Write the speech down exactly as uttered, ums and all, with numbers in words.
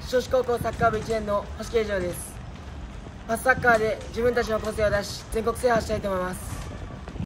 銚子高校サッカー部いちねんの星圭司です。パスサッカーで自分たちの個性を出し全国制覇したいと思います。